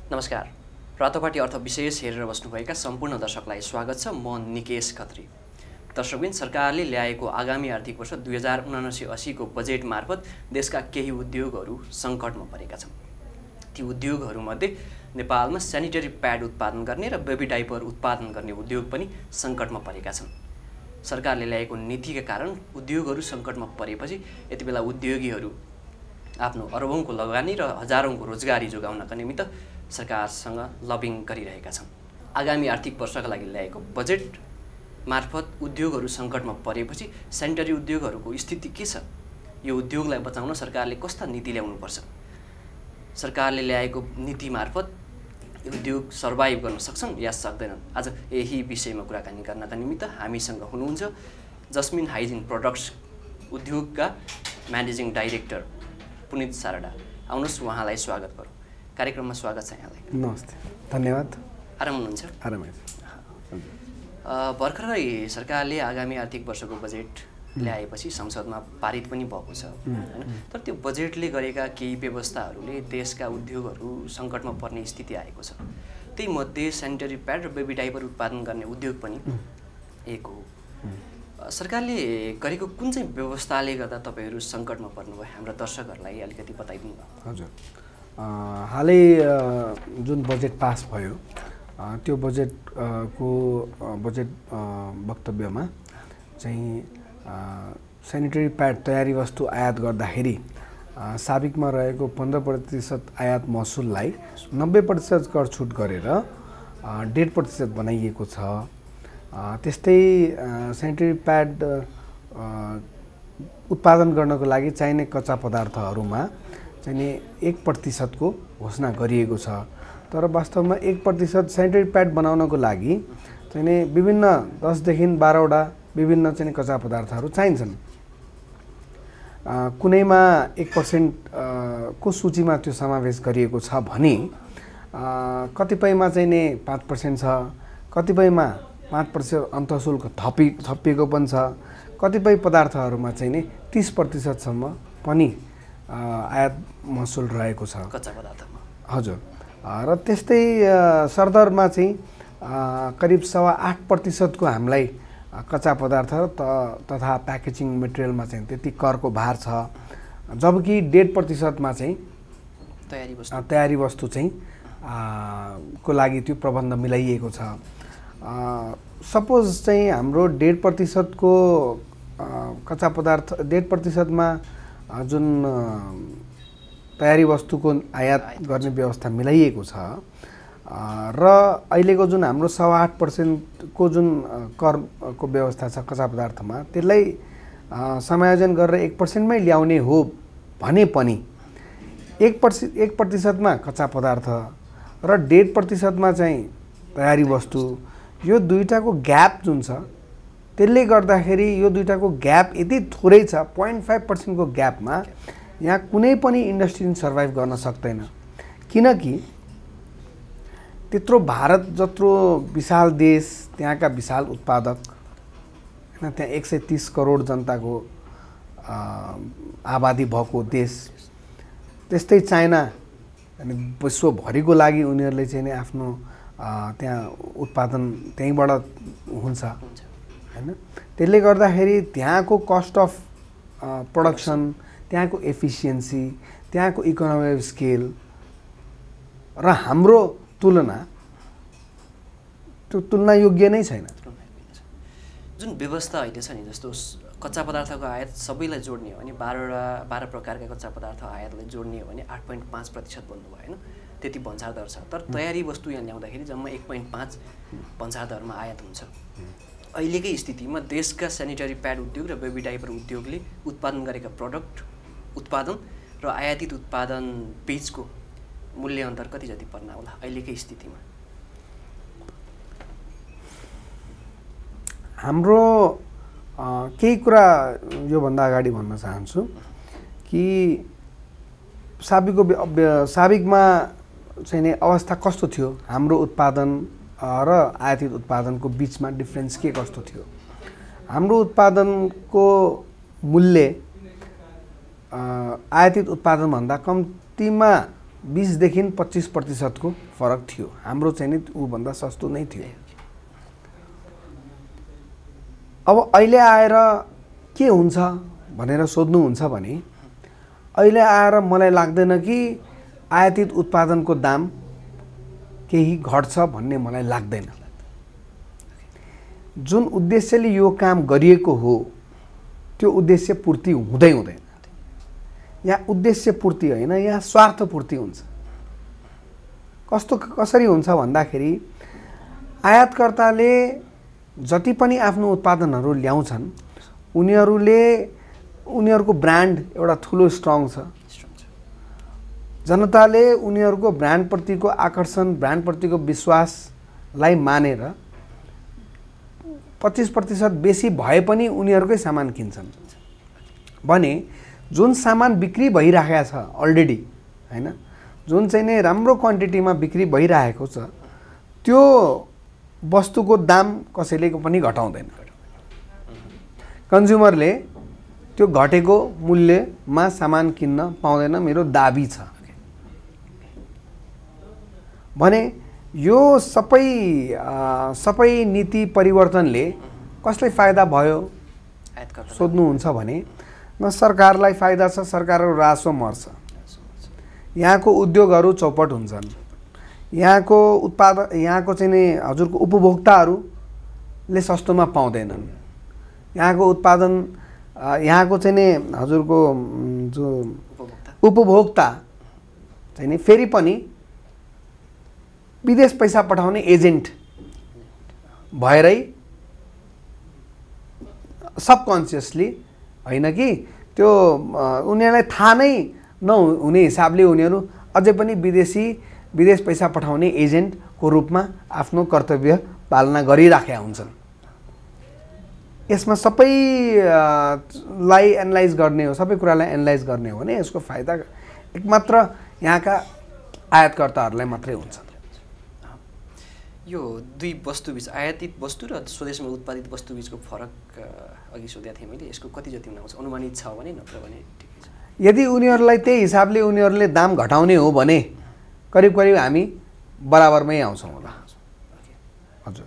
नमस्कार। प्रातःपाटी अर्थ विशेष हेरेर बस्नुभएका सम्पूर्ण दर्शकलाई स्वागत छ। म निकेश खत्री। दर्शकबिन, सरकारले ल्याएको आगामी आर्थिक वर्ष 2079-80 को बजेट मार्फत देशका केही उद्योगहरू सङ्कटमा परेका छन्। ती उद्योगहरूमध्ये नेपालमा सेनिटरी प्याड उत्पादन गर्ने र बेबी डाइपर उत्पादन गर्ने उद्योग पनि सङ्कटमा परेका छन्। सरकारले ल्याएको नीतिका कारण उद्योगहरू सङ्कटमा परेपछि यति बेला उद्योगीहरू आफ्नो अरबौंको लगानी र हजारौंको रोजगारी जोगाउनका निमित्त सरकारसँग लबिङ गरिरहेका छन्। आगामी आर्थिक वर्षका लागि ल्याएको बजेट मार्फत उद्योगहरू सङ्कटमा परेपछि सेनिटरी उद्योगहरूको स्थिति के छ? यो उद्योगलाई बचाउन सरकारले कस्ता नीति ल्याउनुपर्छ? सरकारले ल्याएको नीति मार्फत उद्योग सर्भाइभ गर्न सक्छन् या सक्दैनन्? आज यही विषयमा कुराकानी गर्नका निमित्त हामीसँग हुनुहुन्छ जस्मिन हाइजिन प्रोडक्ट्स उद्योगका म्यानेजिङ डाइरेक्टर पुनित सारडा। आउनुहोस्, उहाँलाई स्वागत गरौँ। कार्यक्रममा स्वागत छ यहाँलाई। नमस्ते, धन्यवाद। आराम हुनुहुन्छ? आरामै छ। भर्खरै सरकारले आगामी आर्थिक वर्षको बजेट ल्याएपछि संसदमा पारित पनि भएको छ हैन? तर त्यो बजेटले गरेका केही व्यवस्थाहरूले देशका उद्योगहरू सङ्कटमा पर्ने स्थिति आएको छ। त्यही मध्ये सेनिटरी प्याड र बेबी डाइपर उत्पादन गर्ने उद्योग पनि एक हो। सरकारले गरेको कुन चाहिँ व्यवस्थाले गर्दा तपाईँहरू सङ्कटमा पर्नुभयो? हाम्रा दर्शकहरूलाई अलिकति बताइदिनु न। हजुर, हालै जुन बजेट पास भयो त्यो बजेट वक्तव्यमा चाहिँ सेनिटरी प्याड तयारी वस्तु आयात गर्दाखेरि साबिकमा रहेको 15% आयात महसुललाई 90% कर छुट गरेर 1.5% बनाइएको छ। त्यस्तै सेनिटरी प्याड उत्पादन गर्नको लागि चाहिने कच्चा पदार्थहरूमा चाहिने 1% को घोषणा गरिएको छ। तर वास्तवमा 1% सेनिटरी प्याड बनाउनको लागि चाहिने विभिन्न 10 देखि 12 वटा विभिन्न चाहिँ कच्चा पदार्थहरू चाहिन्छन्। कुनैमा 1% को सूचीमा त्यो समावेश गरिएको छ भने कतिपयमा चाहिने 5% छ, कतिपयमा 5% अन्तःशुल्क थपिएको पनि छ, कतिपय पदार्थहरूमा चाहिने 30% सम्म पनि आयात महसुल रहेको छ कच्चा पदार्थमा। हजुर, र त्यस्तै सरदरमा चाहिँ करिब 8.25% को हामीलाई कच्चा पदार्थ तथा प्याकेजिङ मटेरियलमा चाहिँ त्यति करको भार छ, जबकि 1.5% मा चाहिँ तयारी वस्तु चाहिँ को लागि त्यो प्रबन्ध मिलाइएको छ। सपोज चाहिँ हाम्रो 1.5% को कच्चा पदार्थ 1.5% मा जुन तयारी वस्तुको आयात गर्ने व्यवस्था मिलाइएको छ र अहिलेको जुन हाम्रो 8.25% को जुन करको व्यवस्था छ कच्चा पदार्थमा, त्यसलाई समायोजन गरेर 1% मै ल्याउने हो भने पनि 1% मा कच्चा पदार्थ र 1.5% मा चाहिँ तयारी वस्तु, यो दुईटाको ग्याप जुन छ त्यसले गर्दाखेरि यो दुईटाको ग्याप यति थोरै छ, 0.5% को ग्यापमा यहाँ कुनै पनि इन्डस्ट्री सर्भाइभ गर्न सक्दैन। किनकि त्यत्रो भारत जत्रो विशाल देश, त्यहाँका विशाल उत्पादक हैन, त्यहाँ 130 करोड जनताको आबादी भएको देश, त्यस्तै चाइना अनि विश्वभरिको लागि उनीहरूले चाहिँ नि आफ्नो त्यहाँ उत्पादन त्यहीँबाट हुन्छ हैन। त्यसले गर्दाखेरि त्यहाँको कस्ट अफ प्रोडक्सन, त्यहाँको एफिसियन्सी, त्यहाँको इकोनोमी अफ स्केल र हाम्रो तुलना योग्य नै छैन। जुन व्यवस्था अहिले छ नि, जस्तो कच्चा पदार्थको आयात सबैलाई जोड्ने हो भने 12 प्रकारका कच्चा पदार्थ आयातलाई जोड्ने हो भने 8.5% बन्नुभयो होइन? त्यति भन्सार दर छ। तर तयारी वस्तु यहाँ ल्याउँदाखेरि जम्मा 1.5 भन्सार दरमा आयात हुन्छ। अहिलेकै स्थितिमा देशका सेनिटरी प्याड उद्योग र बेबी डाइपर उद्योगले उत्पादन गरेका प्रडक्ट उत्पादन र आयातित उत्पादन बीचको मूल्य अन्तर कति जति पर्न होला अहिलेकै स्थितिमा? हाम्रो केही कुरा योभन्दा अगाडि भन्न चाहन्छु कि साबिकमा चाहिँ नि अवस्था कस्तो थियो, हाम्रो उत्पादन र आयातित उत्पादनको बिचमा डिफ्रेन्स के कस्तो थियो? हाम्रो उत्पादनको मूल्य आयातित उत्पादनभन्दा कम्तीमा 20 देखि 25% फरक थियो। हाम्रो चाहिँ नि ऊभन्दा सस्तो नै थियो। अब अहिले आएर के हुन्छ भनेर सोध्नुहुन्छ भने अहिले आएर मलाई लाग्दैन कि आयातित उत्पादनको दाम केही घट्छ भन्ने मलाई लाग्दैन। जुन उद्देश्यले यो काम गरिएको हो त्यो उद्देश्य पूर्ति हुँदैन। यहाँ उद्देश्य पूर्ति होइन, यहाँ स्वार्थ पूर्ति हुन्छ। कसरी हुन्छ भन्दाखेरि आयातकर्ताले जति पनि आफ्नो उत्पादनहरू ल्याउँछन् उनीहरूको ब्रान्ड एउटा ठुलो स्ट्रङ छ। जनताले उनीहरूको ब्रान्डप्रतिको आकर्षण, ब्रान्डप्रतिको विश्वासलाई मानेर 25% बेसी भए पनि उनीहरूकै सामान किन्छन् भने जुन सामान बिक्री भइरहेको छ अलरेडी हैन, जुन चाहिँ नै राम्रो क्वान्टिटीमा बिक्री भइरहेको छ त्यो वस्तुको दाम कसैले पनि घटाउँदैन। कन्ज्युमरले त्यो घटेको मूल्यमा सामान किन्न पाउँदैन, मेरो दाबी छ भने यो सबै नीति परिवर्तनले कसलाई फाइदा भयो सोध्नुहुन्छ भने न सरकारलाई फाइदा छ, सरकारको राजस्व मर्छ, यहाँको उद्योगहरू चौपट हुन्छन्, यहाँको चाहिँ नि हजुरको उपभोक्ताहरूले सस्तोमा पाउँदैनन्, यहाँको उत्पादन यहाँको चाहिँ नि हजुरको जो उपभोक्ता चाहिँ नि फेरि पनि विदेश पैसा पठाउने एजेन्ट भएरै सबकन्सियसली होइन कि त्यो उनीहरूलाई थाहा नै नहुने हिसाबले उनीहरू अझै पनि विदेश पैसा पठाउने एजेन्टको रूपमा आफ्नो कर्तव्य पालना गरिराखेका हुन्छन्। यसमा सबैलाई एनालाइज गर्ने हो, सबै कुरालाई एनालाइज गर्ने हो भने यसको फाइदा एकमात्र यहाँका आयातकर्ताहरूलाई मात्रै हुन्छ। यो दुई वस्तुबीच आयातित वस्तु र स्वदेशमा उत्पादित वस्तुबीचको फरक अघि सोधेको थिएँ मैले, यसको कति जति हुन आउँछ अनुमानित छ भने, नत्र भने ठिकै छ? यदि उनीहरूलाई त्यही हिसाबले उनीहरूले दाम घटाउने हो भने करिब करिब हामी बराबरमै आउँछौँ होला। हजुर,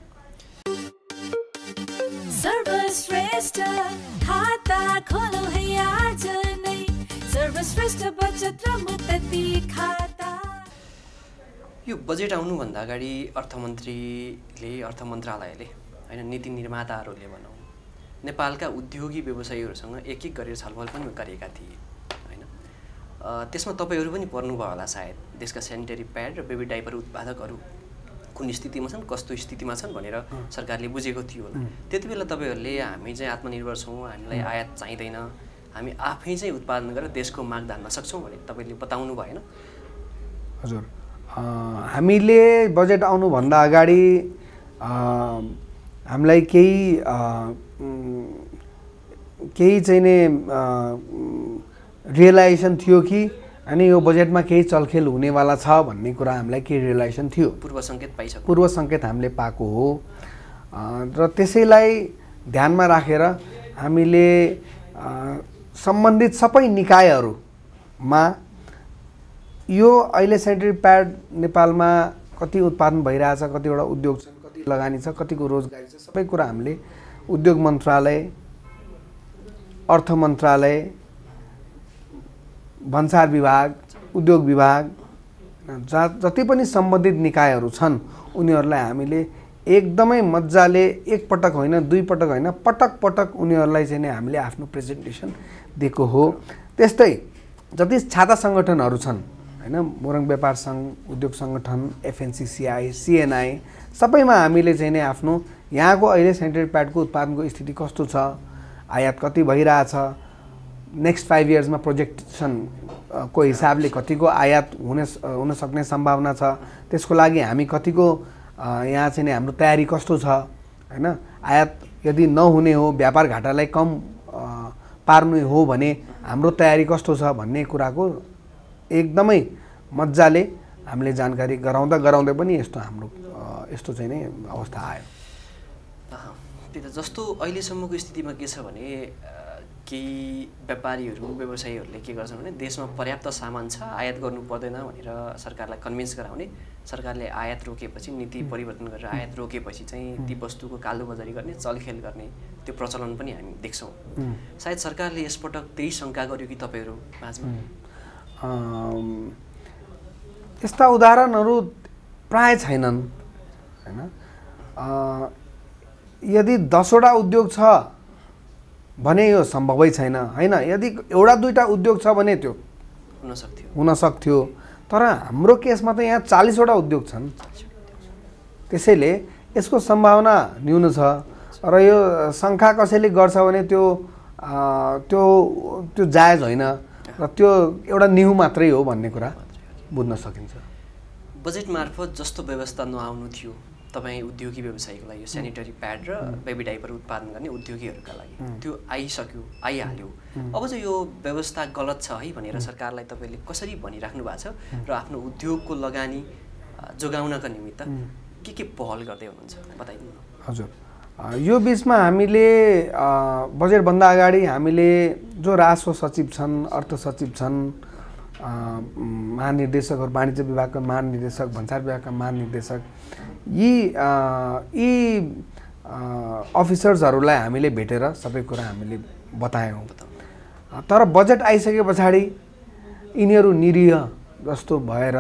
सर्वश्रेष्ठ खाता खोलो है आज नै, सर्वश्रेष्ठ बचत र मुक्ति खाता। यो बजेट आउनुभन्दा अगाडि अर्थ मन्त्रालयले होइन नीति निर्माताहरूले भनौँ नेपालका उद्योगी व्यवसायीहरूसँग एक गरेर छलफल पनि गरेका थिए होइन। त्यसमा तपाईँहरू पनि पर्नुभयो होला सायद। देशका सेनिटरी प्याड र बेबी डाइपर उत्पादकहरू कुन स्थितिमा छन्, कस्तो स्थितिमा छन् भनेर सरकारले बुझेको थियो होला। त्यति बेला तपाईँहरूले हामी चाहिँ आत्मनिर्भर छौँ, हामीलाई आयात चाहिँदैन, हामी आफै चाहिँ उत्पादन गरेर देशको माग धान्न सक्छौँ भने तपाईँले बताउनु भएन? हजुर, हामीले बजेट आउनुभन्दा अगाडि हामीलाई केही चाहिँ नै रियलाइजेसन थियो कि अनि यो बजेटमा केही चलखेल हुनेवाला छ भन्ने कुरा हामीलाई केही रियलाइजेसन थियो, पूर्व सङ्केत हामीले पाएको हो र त्यसैलाई ध्यानमा राखेर हामीले सम्बन्धित सबै निकायहरूमा यो अहिले सेनिटरी प्याड नेपालमा कति उत्पादन भइरहेछ, कतिवटा उद्योग छन्, कति लगानी छ, कतिको रोजगारी छ, सबै कुरा हामीले उद्योग मन्त्रालय, अर्थ मन्त्रालय, भन्सार विभाग, उद्योग विभाग जति पनि सम्बन्धित निकायहरू छन् उनीहरूलाई हामीले एकदमै मजाले एकपटक होइन, दुईपटक होइन, पटक पटक उनीहरूलाई चाहिँ नि हामीले आफ्नो प्रेजेन्टेसन दिएको हो। त्यस्तै जति छाता सङ्गठनहरू छन् हैन, मोरङ व्यापार सङ्घ, उद्योग सङ्गठन, एफएनसिसिआई, सिएनआई, सबैमा हामीले चाहिँ नि आफ्नो यहाँको अहिले सेनिटरी प्याडको उत्पादनको स्थिति कस्तो छ, आयात कति भइरहेछ, नेक्स्ट 5 इयर्समा प्रोजेक्सन को हिसाबले कतिको आयात हुन सक्ने सम्भावना छ, त्यसको लागि हामी कतिको यहाँ चाहिँ नि हाम्रो तयारी कस्तो छ हैन, आयात यदि नहुने हो, व्यापार घाटालाई कम पार्नु हो भने हाम्रो तयारी कस्तो छ भन्ने कुराको एकदमै मजाले हामीले जानकारी गराउँदै पनि यस्तो चाहिँ नै अवस्था आयो। त्यही त जस्तो अहिलेसम्मको स्थितिमा के छ भने केही व्यापारीहरू व्यवसायीहरूले के गर्छन् भने देशमा पर्याप्त सामान छ आयात गर्नु पर्दैन भनेर सरकारलाई कन्भिन्स गराउने, सरकारले आयात रोकेपछि नीति परिवर्तन गरेर आयात रोकेपछि चाहिँ ती वस्तुको कालोबजारी गर्ने, चलखेल गर्ने त्यो प्रचलन पनि हामी देख्छौँ। सायद सरकारले यसपटक त्यही शङ्का गर्यो कि तपाईँहरू माझमा? यस्ता उदाहरणहरू प्राय छैनन् हैन। यदि 10वटा उद्योग छ भने यो सम्भवै छैन हैन। यदि एउटा दुईटा उद्योग छ भने त्यो हुन सक्थ्यो, तर हाम्रो केसमा त यहाँ 40वटा उद्योग छन्। त्यसैले यसको सम्भावना न्यून छ र यो शङ्का कसैले गर्छ भने त्यो जायज होइन र त्यो एउटा न्यू मात्रै हो भन्ने कुरा बुझ्न सकिन्छ। बजेट मार्फत जस्तो व्यवस्था नआउनु थियो तपाईँ उद्योगी व्यवसायीको लागि, यो सेनिटरी प्याड र बेबी डाइपर उत्पादन गर्ने उद्योगीहरूका लागि त्यो आइहाल्यो। अब चाहिँ यो व्यवस्था गलत छ है भनेर सरकारलाई तपाईँले कसरी भनिराख्नु भएको छ र आफ्नो उद्योगको लगानी जोगाउनका निमित्त के पहल गर्दै हुनुहुन्छ बताइदिनु। हजुर, यो बिचमा हामीले बजेटभन्दा अगाडि हामीले जो राजस्व सचिव छन्, अर्थ सचिव छन्, महानिर्देशकहरू, वाणिज्य विभागका महानिर्देशक, भन्सार विभागका महानिर्देशक, यी अफिसर्सहरूलाई हामीले भेटेर सबै कुरा हामीले बतायौँ। तर बजेट आइसके पछाडि यिनीहरू निरीह जस्तो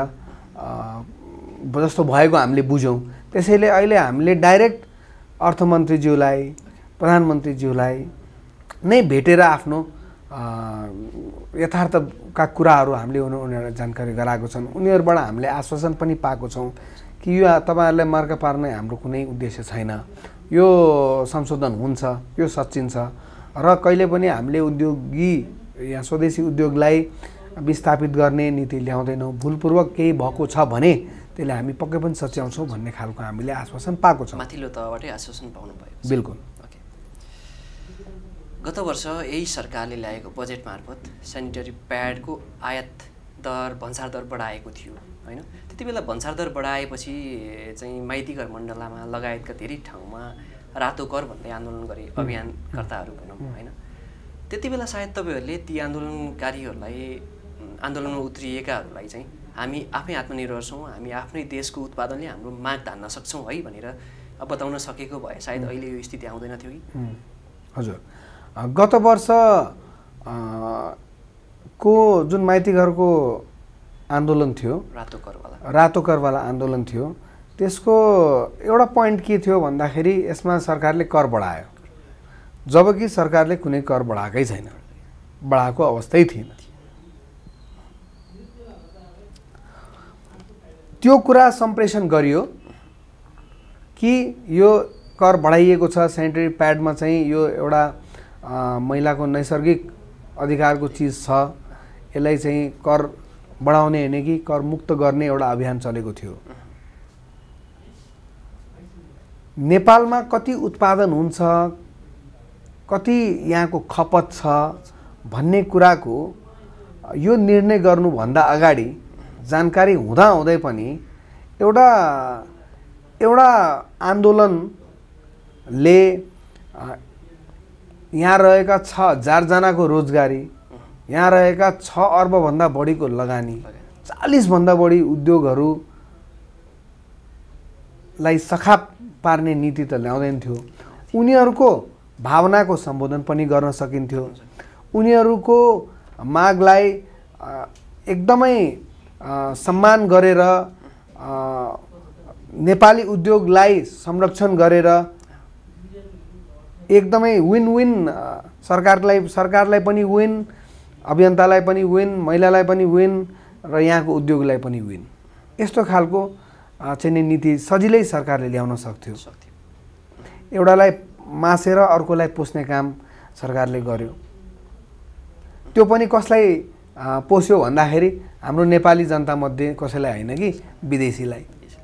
भएको हामीले बुझ्यौँ। त्यसैले अहिले हामीले डाइरेक्ट अर्थमन्त्रीज्यूलाई, प्रधानमन्त्रीज्यूलाई नै भेटेर आफ्नो यथार्थका कुराहरू हामीले उनीहरूलाई जानकारी गराएको छन्। उनीहरूबाट हामीले आश्वासन पनि पाएको छौँ कि यो तपाईँहरूलाई मार्का पार्ने हाम्रो कुनै उद्देश्य छैन, यो संशोधन हुन्छ, यो सच्चिन्छ र कहिले पनि हामीले उद्योगी या स्वदेशी उद्योगलाई विस्थापित गर्ने नीति ल्याउँदैनौँ। भुलपूर्वक केही भएको छ भने त्यसले हामी पक्कै पनि सच्याउँछौँ भन्ने खालको हामीले आश्वासन पाएको छौँ। माथिल्लो तहबाटै आश्वासन पाउनु भयो? बिल्कुल। गत वर्ष यही सरकारले ल्याएको बजेट मार्फत सेनिटरी प्याडको आयात दर, भन्सार दर बढाएको थियो होइन। त्यति बेला भन्सार दर बढाएपछि चाहिँ माइतीघर मण्डलामा लगायतका धेरै ठाउँमा रातो कर भन्दै आन्दोलन गरे अभियानकर्ताहरू भनौँ होइन। त्यति बेला सायद तपाईँहरूले ती आन्दोलनकारीहरूलाई, आन्दोलनमा उत्रिएकाहरूलाई चाहिँ हामी आफै आत्मनिर्भर छौँ, हामी आफ्नै देशको उत्पादनले हाम्रो माग धान्न सक्छौँ है भनेर बताउन सकेको भए सायद अहिले यो स्थिति आउँदैन थियो कि? हजुर, गत वर्ष को जुन माइतीघरको आन्दोलन थियो, रातो करवाला आन्दोलन थियो, त्यसको एउटा पोइन्ट के थियो भन्दाखेरि यसमा सरकारले कर बढायो, जबकि सरकारले कुनै कर बढाएकै छैन, बढाएको अवस्थै थिएन। त्यो कुरा सम्प्रेषण गरियो कि यो कर बढाइएको छ, सेनिटरी प्याडमा चाहिँ यो एउटा महिलाको नैसर्गिक अधिकारको चिज छ, यसलाई चाहिँ कर बढाउने होइन कि कर मुक्त गर्ने एउटा अभियान चलेको थियो। नेपालमा कति उत्पादन हुन्छ, कति यहाँको खपत छ भन्ने कुराको यो निर्णय गर्नुभन्दा अगाडि जानकारी हुँदाहुँदै पनि एउटा आन्दोलनले यहाँ रहेका 6000 जनाको रोजगारी, यहाँ रहेका 6 अर्बभन्दा बढीको लगानी, 40 भन्दा बढी उद्योगहरूलाई सखाप पार्ने नीति त ल्याउँदैन थियो। उनीहरूको भावनाको सम्बोधन पनि गर्न सकिन्थ्यो, उनीहरूको मागलाई एकदमै सम्मान गरेर नेपाली उद्योगलाई संरक्षण गरेर एकदमै विन विन, सरकारलाई पनि विन, अभियन्तालाई पनि विन, महिलालाई पनि विन र यहाँको उद्योगलाई पनि विन, यस्तो खालको चाहिँ नीति सजिलै सरकारले ल्याउन सक्थ्यो। एउटालाई मासेर अर्कोलाई पोस्ने काम सरकारले गर्यो। त्यो पनि कसलाई पोस्यो भन्दाखेरि हाम्रो नेपाली जनतामध्ये कसैलाई होइन कि विदेशीलाई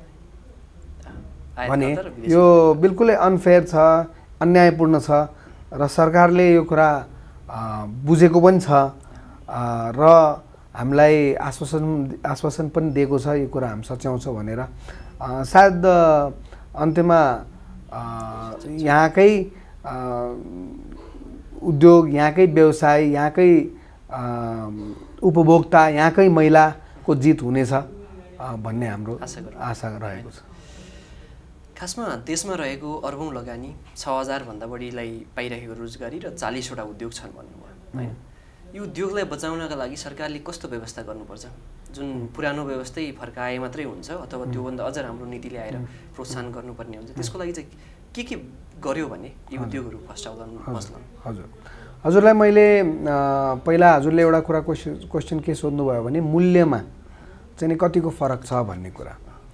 भने यो बिल्कुलै अनफेयर छ, अन्यायपूर्ण छ र सरकारले यो कुरा बुझेको पनि छ र हामीलाई आश्वासन पनि दिएको छ यो कुरा हामी सच्याउँछौँ भनेर। सायद अन्त्यमा यहाँकै उद्योग, यहाँकै व्यवसाय, यहाँकै उपभोक्ता, यहाँकै महिलाको जित हुनेछ भन्ने हाम्रो आशा रहेको छ। खासमा देशमा रहेको अर्बौं लगानी 6000 भन्दा बढीलाई पाइरहेको रोजगारी र 40वटा उद्योग छन् भन्नुभयो हैन। यो उद्योगलाई बचाउनका लागि सरकारले कस्तो व्यवस्था गर्नुपर्छ? जुन पुरानो व्यवस्थै फर्काए मात्रै हुन्छ अथवा त्योभन्दा अझ राम्रो नीति ल्याएर प्रोत्साहन गर्नुपर्ने हुन्छ, त्यसको लागि चाहिँ के गर्यो भने यी उद्योगहरू फस्टाउन बस्लान्? हजुरलाई मैले पहिला हजुरले एउटा कुरा क्वेसन के सोध्नुभयो भने मूल्यमा चाहिँ कतिको फरक छ भन्ने कुरा।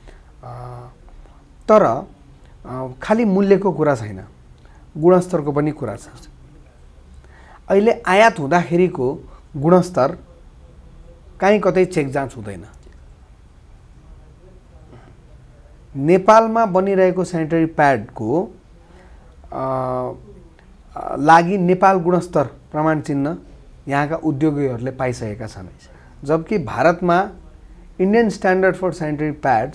तर खालि मूल्यको कुरा छैन, गुणस्तरको पनि कुरा छ। अहिले आयात हुँदाखेरिको गुणस्तर कहीँ कतै चेक जाँच हुँदैन। नेपालमा बनिरहेको सेनिटरी प्याडको लागि नेपाल गुणस्तर प्रमाण चिन्ह यहाँका उद्योगीहरूले पाइसकेका छन्, जबकि भारतमा Indian standard for sanitary pads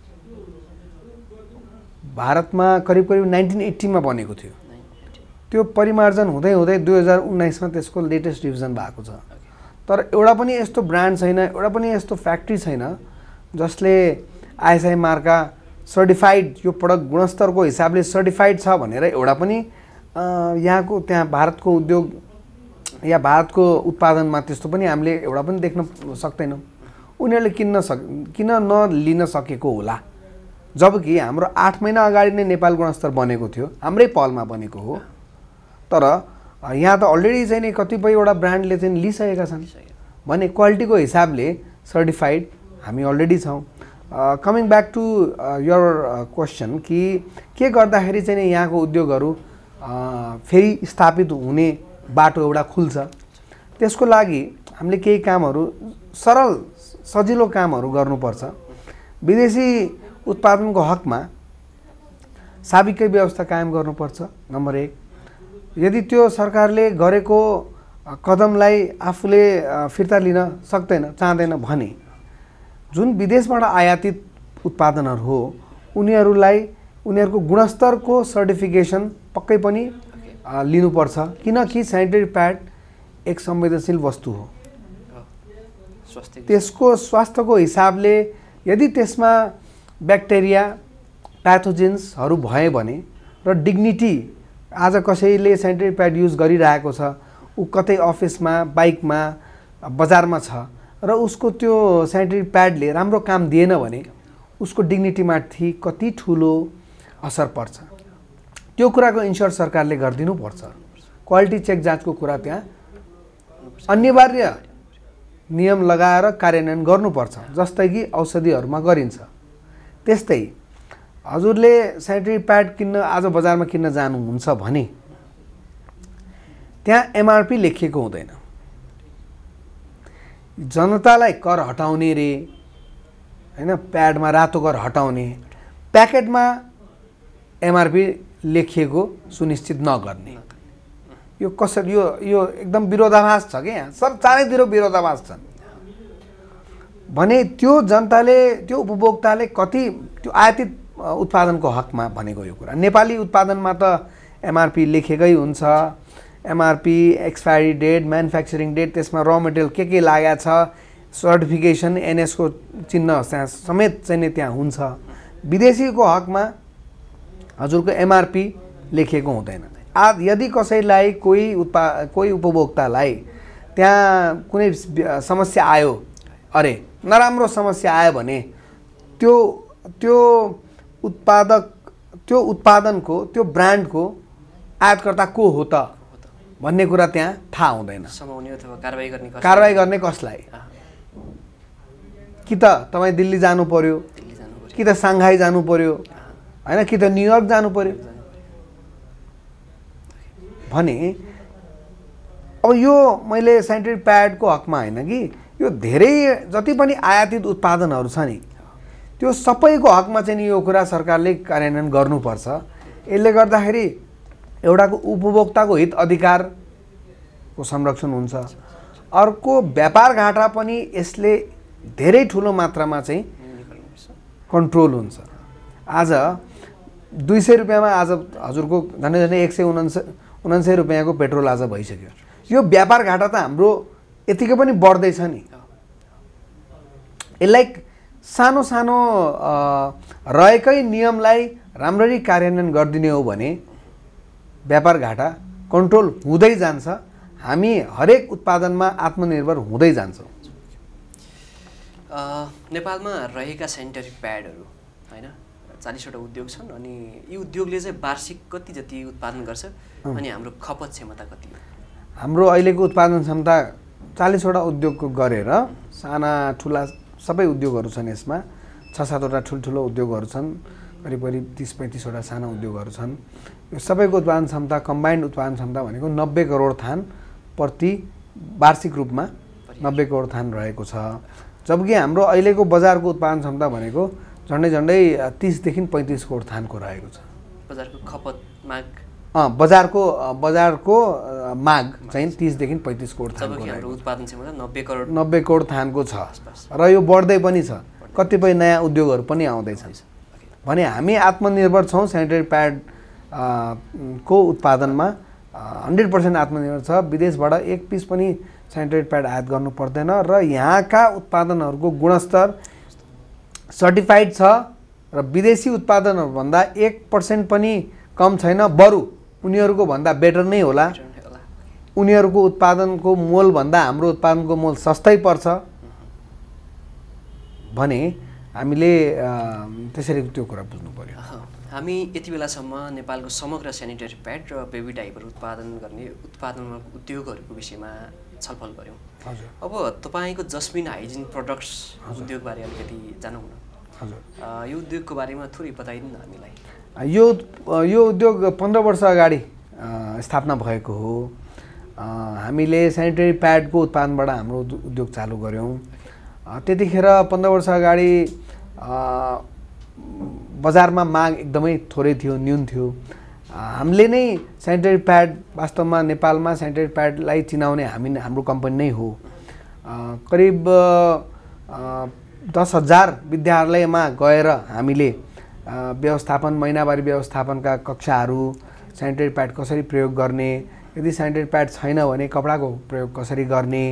भारतमा करिब 1980 मा बनेको थियो। त्यो परिमार्जन हुँदै हुँदै 2019 मा त्यसको लेटेस्ट रिभिजन भएको छ। तर एउटा पनि यस्तो ब्रान्ड छैन, एउटा पनि यस्तो फ्याक्ट्री छैन जसले आइएसआई मार्का सर्टिफाइड, यो प्रडक्ट गुणस्तरको हिसाबले सर्टिफाइड छ भनेर एउटा पनि यहाँको त्यहाँ भारतको उद्योग या भारतको उत्पादनमा त्यस्तो पनि हामीले एउटा पनि देख्न सक्दैनौँ। उनीहरूले किन नलिन सकेको होला, जबकि हाम्रो 8 महिना अगाडि नै नेपाल गुणस्तर बनेको थियो, हाम्रै पहलमा बनेको हो। तर यहाँ त अलरेडी चाहिँ नि कतिपयवटा ब्रान्डले चाहिँ लिइसकेका छन् भने क्वालिटीको हिसाबले सर्टिफाइड हामी अलरेडी छौँ। Coming back to your question कि के गर्दाखेरि चाहिँ यहाँको उद्योगहरू फेरि स्थापित हुने बाटो एउटा खुल्छ, त्यसको लागि हामीले केही कामहरू सरल सजिलो कामहरू गर्नुपर्छ। विदेशी उत्पादनको हकमा साबिकै व्यवस्था कायम गर्नुपर्छ नम्बर 1। यदि त्यो सरकारले गरेको कदमलाई आफूले फिर्ता लिन सक्दैन, चाहँदैन भने जुन विदेशबाट आयातित उत्पादनहरू हो उनीहरूलाई उनीहरूको गुणस्तरको सर्टिफिकेसन पक्कै पनि लिनुपर्छ, किनकि सेनिटरी प्याड एक संवेदनशील वस्तु हो। त्यसको स्वास्थ्यको हिसाबले यदि त्यसमा ब्याक्टेरिया प्याथोजेन्सहरू भए भने र डिग्निटी, आज कसैले सेनिटरी प्याड युज गरिरहेको छ, ऊ कतै अफिसमा, बाइकमा, बजारमा छ र उसको त्यो सेनिटरी प्याडले राम्रो काम दिएन भने उसको डिग्निटीमाथि कति ठुलो असर पर्छ। त्यो कुराको इन्स्योर सरकारले गरिदिनु पर्छ। क्वालिटी चेक जाँचको कुरा त्यहाँ अनिवार्य नियम लगाएर कार्यान्वयन गर्नुपर्छ, जस्तै कि औषधिहरूमा गरिन्छ। त्यस्तै हजुरले सेनिटरी प्याड किन्न आज बजारमा किन्न जानुहुन्छ भने त्यहाँ एमआरपी लेखिएको हुँदैन। जनतालाई कर हटाउने रे हैन, प्याडमा रातो कर हटाउने, प्याकेटमा एमआरपी लेखिएको सुनिश्चित नगर्ने, यो कसरी यो एकदम विरोधाभास छ क्या। यहाँ सब चारैतिर विरोधाभास छन् भने त्यो जनताले, त्यो उपभोक्ताले कति त्यो आयातित उत्पादनको हकमा भनेको यो कुरा। नेपाली उत्पादनमा त एमआरपी लेखेकै हुन्छ, MRP, expiry date, manufacturing date, त्यसमा र मेटेरियल के लागेको छ, सर्टिफिकेसन, एनएसको चिन्ह त्यहाँ समेत चाहिँ त्यहाँ हुन्छ। विदेशीको हकमा हजुरको एमआरपी लेखेको हुँदैन। यदि कसैलाई कोही उपभोक्तालाई त्यहाँ कुनै समस्या आयो, अरे नराम्रो समस्या आयो भने त्यो उत्पादनको त्यो ब्रान्डको आयातकर्ता को हो त भन्ने कुरा त्यहाँ थाहा हुँदैन। समाउने अथवा कारबाही गर्ने कसलाई? कि त तपाईँ दिल्ली जानु पर्यो, कि त साङ्घाई जानु पर्यो हैन, कि त न्युयोर्क जानु पर्यो भने। अब यो मैले सेनिटरी प्याडको हकमा होइन कि, यो धेरै जति पनि आयातित उत्पादनहरू छ नि त्यो सबैको हकमा चाहिँ यो कुरा सरकारले कार्यान्वयन गर्नुपर्छ। यसले गर्दाखेरि एउटाको उपभोक्ताको हित अधिकारको संरक्षण हुन्छ, अर्को व्यापार घाटा पनि यसले धेरै ठुलो मात्रामा चाहिँ कन्ट्रोल हुन्छ। आज 200 रुपियाँमा आज हजुरको झन्डै 149 99 रुपियाँको पेट्रोल आज भइसक्यो। यो व्यापार घाटा त हाम्रो यतिकै पनि बढ्दैछ नि। यसलाई सानो सानो रहेकै नियमलाई राम्ररी कार्यान्वयन गरिदिने हो भने व्यापार घाटा कन्ट्रोल हुँदै जान्छ, हामी हरेक उत्पादनमा आत्मनिर्भर हुँदै जान्छौँ। नेपालमा रहेका सेनिटरी प्याडहरू होइन 40वटा उद्योग छन्, अनि यी उद्योगले चाहिँ वार्षिक कति जति उत्पादन गर्छ अनि हाम्रो खपत क्षमता कति हो? हाम्रो अहिलेको उत्पादन क्षमता 40वटा उद्योगको गरेर साना ठुला सबै उद्योगहरू छन्। यसमा 6-7वटा ठुल्ठुलो उद्योगहरू छन्, करिब करिब 30-35वटा साना उद्योगहरू छन्। यो सबैको उत्पादन क्षमता कम्बाइन्ड उत्पादन क्षमता भनेको 90 करोड थान प्रति वार्षिक रूपमा 90 करोड थान रहेको छ। जबकि हाम्रो अहिलेको बजारको उत्पादन क्षमता भनेको झन्डै 30 देखि 35 करोड थानको रहेको छ। बजारको खपत माग बजारको माग चाहिँ 30 देखि 35 करोड थानको रहेको छ। उत्पादन क्षमता 90 करोड थानको छ र यो बढ्दै पनि छ। कतिपय नयाँ उद्योगहरू पनि आउँदैछन् भने हामी आत्मनिर्भर छौँ। सेनिटरी प्याड को उत्पादनमा 100% आत्मनिर्भर छ। विदेशबाट एक पिस पनि सेनिटरी प्याड आयात गर्नु पर्दैन र यहाँका उत्पादनहरूको गुणस्तर सर्टिफाइड छ र विदेशी उत्पादनहरूभन्दा 1% पनि कम छैन, बरु उनीहरूको भन्दा बेटर नै होला। उनीहरूको उत्पादनको मोलभन्दा हाम्रो उत्पादनको मोल सस्तै पर्छ भने हामीले त्यसरी त्यो कुरा बुझ्नु पर्यो। हामी यति बेलासम्म नेपालको समग्र सेनिटरी प्याड र बेबी डाइपर उत्पादन गर्ने उत्पादनमूलक उद्योगहरूको विषयमा छलफल गऱ्यौँ। हजुर, अब तपाईँको जस्मिन हाइजिन प्रडक्ट्स उद्योगबारे अलिकति जानौँ न। हजुर, यो उद्योगको बारेमा थोरै बताइदिनु न हामीलाई। यो उद्योग 15 वर्ष अगाडि स्थापना भएको हो। हामीले सेनिटरी प्याडको उत्पादनबाट हाम्रो उद्योग चालु गऱ्यौँ। त्यतिखेर 15 वर्ष अगाडि बजारमा माग एकदमै थोरै थियो, न्यून थियो। हामीले नै सेनिटरी प्याड वास्तवमा नेपालमा सेनिटरी प्याडलाई चिनाउने हाम्रो कम्पनी नै हो। करिब 10,000 विद्यालयमा गएर हामीले व्यवस्थापन, महिनावारी व्यवस्थापनका कक्षाहरू, सेनिटरी प्याड कसरी प्रयोग गर्ने, यदि सेनिटरी प्याड छैन भने कपडाको प्रयोग कसरी गर्ने,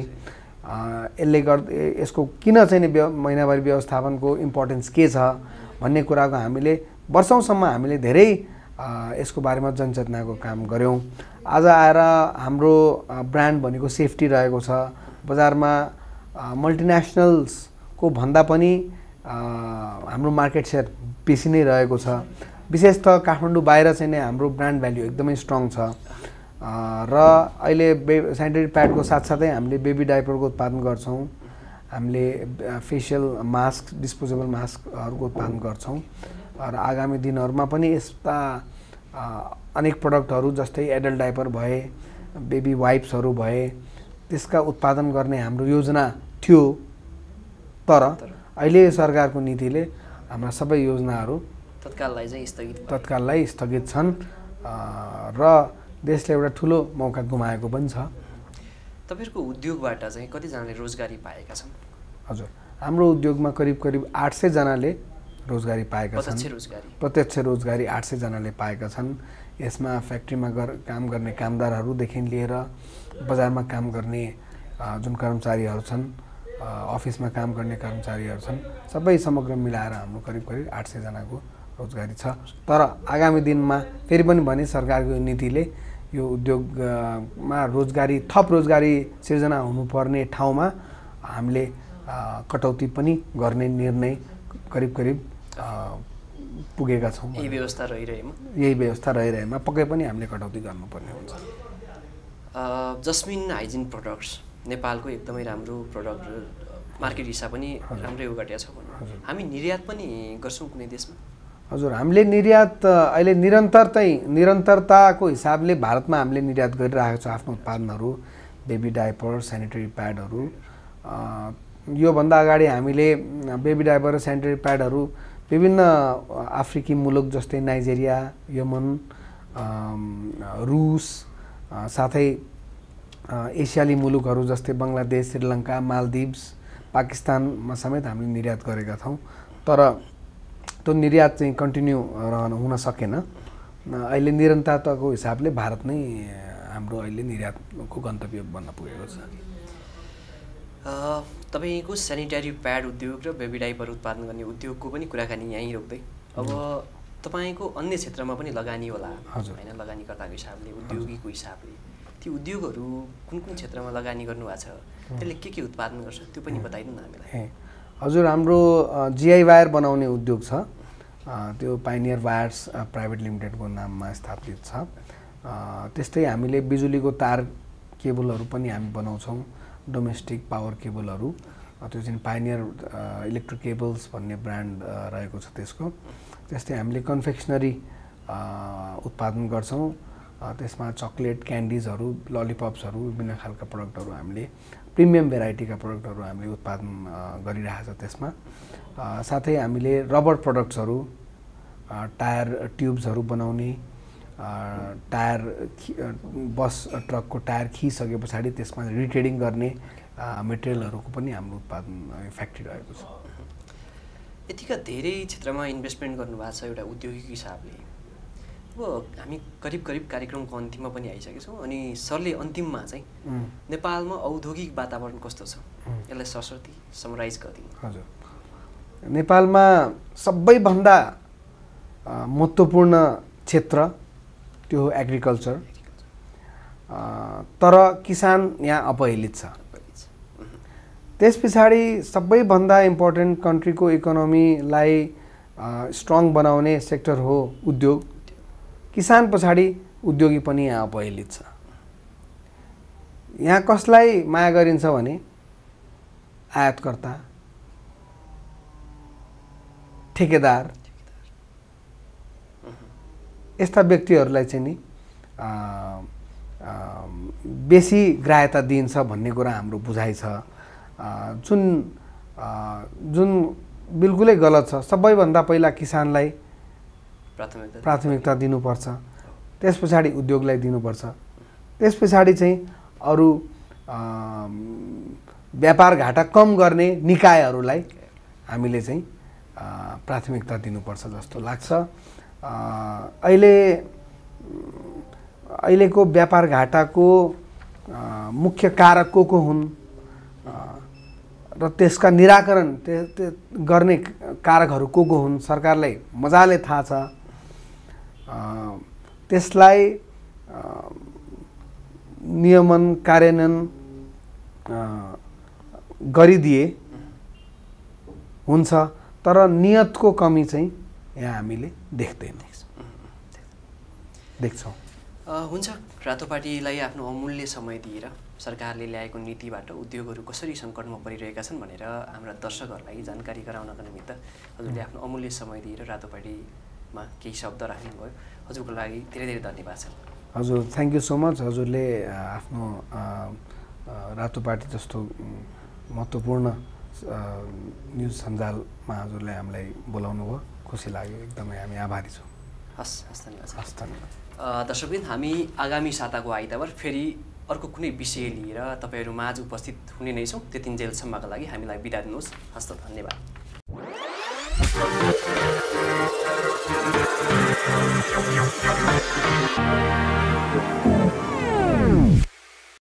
यसको किन चाहिँ महिनावारी व्यवस्थापनको इम्पोर्टेन्स के छ भन्ने कुराको हामीले वर्षौँसम्म हामीले धेरै यसको बारेमा जनचेतनाको काम गऱ्यौँ। आज आएर हाम्रो ब्रान्ड भनेको सेफ्टी रहेको छ। बजारमा मल्टिनेसनल्सको भन्दा पनि हाम्रो मार्केट सेयर बेसी नै रहेको छ। विशेषतः काठमाडौँ बाहिर चाहिँ नै हाम्रो ब्रान्ड भ्याल्यु एकदमै स्ट्रङ छ। र अहिले सेनिटरी प्याडको साथसाथै हामीले बेबी डाइपरको उत्पादन गर्छौँ। हामीले फेसियल मास्क, डिस्पोजेबल मास्कहरूको उत्पादन गर्छौँ र आगामी दिनहरूमा पनि यस्ता अनेक प्रडक्टहरू जस्तै एडल्ट डाइपर भए, बेबी वाइप्सहरू भए, त्यसका उत्पादन गर्ने हाम्रो योजना थियो। तर अहिले सरकारको नीतिले हाम्रा सबै योजनाहरू तत्काललाई स्थगित छन् र देशले एउटा ठुलो मौका गुमाएको पनि छ। तपाईहरुको उद्योगबाट चाहिँ कतिजनाले रोजगारी पाएका छन्? हजुर, हाम्रो उद्योगमा करिब 800 जनाले रोजगारी पाएका छन्। प्रत्यक्ष रोजगारी 800 जनाले पाएका छन्। यसमा फ्याक्ट्रीमा काम गर्ने कामदारहरूदेखि लिएर बजारमा काम गर्ने जुन कर्मचारीहरू छन्, अफिसमा काम गर्ने कर्मचारीहरू छन्, सबै समग्र मिलाएर हाम्रो करिब 800 जनाको रोजगारी छ। तर आगामी दिनमा फेरि पनि भने सरकारको नीतिले यो उद्योगमा थप रोजगारी सिर्जना हुनुपर्ने ठाउँमा हामीले कटौती पनि गर्ने निर्णय करिब पुगेका छौँ। यही व्यवस्था रहिरहेमा पक्कै पनि हामीले कटौती गर्नुपर्ने हुन्छ। जस्मिन हाइजिन प्रडक्ट्स नेपालको एकदमै राम्रो प्रडक्ट, मार्केट हिसाब पनि राम्रै उघाटिया छ भनौँ। हामी निर्यात पनि गर्छौँ कुनै देशमा? हजुर, हामीले निर्यात अहिले निरन्तरताको हिसाबले भारतमा हामीले निर्यात गरिरहेको छ आफ्नो उत्पादनहरू, बेबी डाइपर, सेनिटरी प्याडहरू। योभन्दा अगाडि हामीले बेबी डाइपर र सेनिटरी प्याडहरू विभिन्न अफ्रिकी मुलुक जस्तै नाइजेरिया, यमन, रुस, साथै एसियाली मुलुकहरू जस्तै बङ्गलादेश, श्रीलङ्का, मालदिभ्स, पाकिस्तानमा समेत हामीले निर्यात गरेका छौँ। तर त्यो निर्यात चाहिँ कन्टिन्यू हुन सकेन। अहिले निरन्तरताको हिसाबले भारत नै हाम्रो अहिले निर्यातको गन्तव्य बन्न पुगेको छ। तपाईँको सेनिटरी प्याड उद्योग र बेबी डाइपर उत्पादन गर्ने उद्योगको पनि कुराकानी यहीँ रोक्दै अब तपाईँको अन्य क्षेत्रमा पनि लगानी होला होइन, लगानीकर्ताको हिसाबले उद्योगीको हिसाबले ती उद्योगहरू कुन कुन क्षेत्रमा लगानी गर्नुभएको छ, त्यसले के उत्पादन गर्छ त्यो पनि बताइदिनु न हामीलाई। हजुर, हाम्रो जिआई वायर बनाउने उद्योग छ, त्यो पाइनियर वायर्स प्राइभेट लिमिटेडको नाममा स्थापित छ। त्यस्तै हामीले बिजुलीको तार केबलहरू पनि हामी बनाउँछौँ, डोमेस्टिक पावर केबलहरू, त्यो चाहिँ पाइनियर इलेक्ट्रिक केबल्स भन्ने ब्रान्ड रहेको छ त्यसको। त्यस्तै हामीले कन्फेक्सनरी उत्पादन गर्छौँ, त्यसमा चक्लेट, क्यान्डिजहरू, ललिपप्सहरू, विभिन्न खालका प्रडक्टहरू हामीले प्रिमियम भेराइटीका प्रडक्टहरू हामीले उत्पादन गरिरहेको छ त्यसमा। साथै हामीले रबर प्रडक्ट्सहरू, टायर ट्युब्सहरू बनाउने, टायर बस ट्रकको टायर खिसके पछाडि त्यसमा रिट्रेडिङ गर्ने मेटेरियलहरूको पनि हाम्रो उत्पादन फ्याक्ट्री रहेको छ। यतिका धेरै क्षेत्रमा इन्भेस्टमेन्ट गर्नुभएको छ एउटा उद्योगिक हिसाबले। अब हामी करिब कार्यक्रमको अन्तिममा पनि आइसकेका छौँ अनि सरले अन्तिममा चाहिँ नेपालमा औद्योगिक वातावरण कस्तो छ यसलाई सरस्वती समराइज गरिदिनु। हजुर, नेपालमा सबैभन्दा महत्त्वपूर्ण क्षेत्र त्यो हो एग्रिकल्चर, तर किसान यहाँ अपहेलित छ। त्यस पछाडि सबैभन्दा इम्पोर्टेन्ट कन्ट्रीको इकोनोमीलाई स्ट्रङ बनाउने सेक्टर हो उद्योग। किसान पछाडि उद्योगी पनि यहाँ अपहेलित छ। यहाँ कसलाई माया गरिन्छ भने आयातकर्ता, ठेकेदार, यस्ता व्यक्तिहरूलाई चाहिँ नि बेसी ग्राह्यता दिइन्छ भन्ने कुरा हाम्रो बुझाइ छ, जुन बिल्कुलै गलत छ। सबैभन्दा पहिला किसानलाई प्राथमिकता दिनुपर्छ, त्यस पछाडि उद्योगलाई दिनुपर्छ, त्यस पछाडि चाहिँ अरू व्यापार घाटा कम गर्ने निकायहरूलाई हामीले चाहिँ प्राथमिकता दिनुपर्छ जस्तो लाग्छ। अहिलेको व्यापार घाटाको मुख्य कारक को हुन् र त्यसका निराकरण गर्ने कारकहरू को हुन् सरकारलाई मजाले थाहा छ। त्यसलाई नियमन कार्यान्वयन गरिदिए हुन्छ, तर नियतको कमी चाहिँ यहाँ हामीले देख्छौँ। हुन्छ, रातोपाटीलाई आफ्नो अमूल्य समय दिएर सरकारले ल्याएको नीतिबाट उद्योगहरू कसरी सङ्कटमा परिरहेका छन् भनेर हाम्रा दर्शकहरूलाई जानकारी गराउनका निमित्त हजुरले आफ्नो अमूल्य समय दिएर रातोपाटीमा केही शब्द राख्नुभयो। हजुरको लागि धेरै धेरै धन्यवाद छ। हजुर, थ्याङ्क यू सो मच। हजुरले आफ्नो रातोपाटी जस्तो महत्त्वपूर्ण न्युज सञ्जालमा हजुरले हामीलाई बोलाउनु भयो, खुसी लाग्यो, एकदमै हामी आभारी छौँ। हस् धन्यवाद। हस् धन्यवाद। दर्शकवृन्द, हामी आगामी साताको आइतबार फेरि अर्को कुनै विषय लिएर तपाईँहरू माझ उपस्थित हुने नै छौँ। त्यतिन्जेलसम्मका लागि हामीलाई बिदा दिनुहोस्। हस्त धन्यवाद।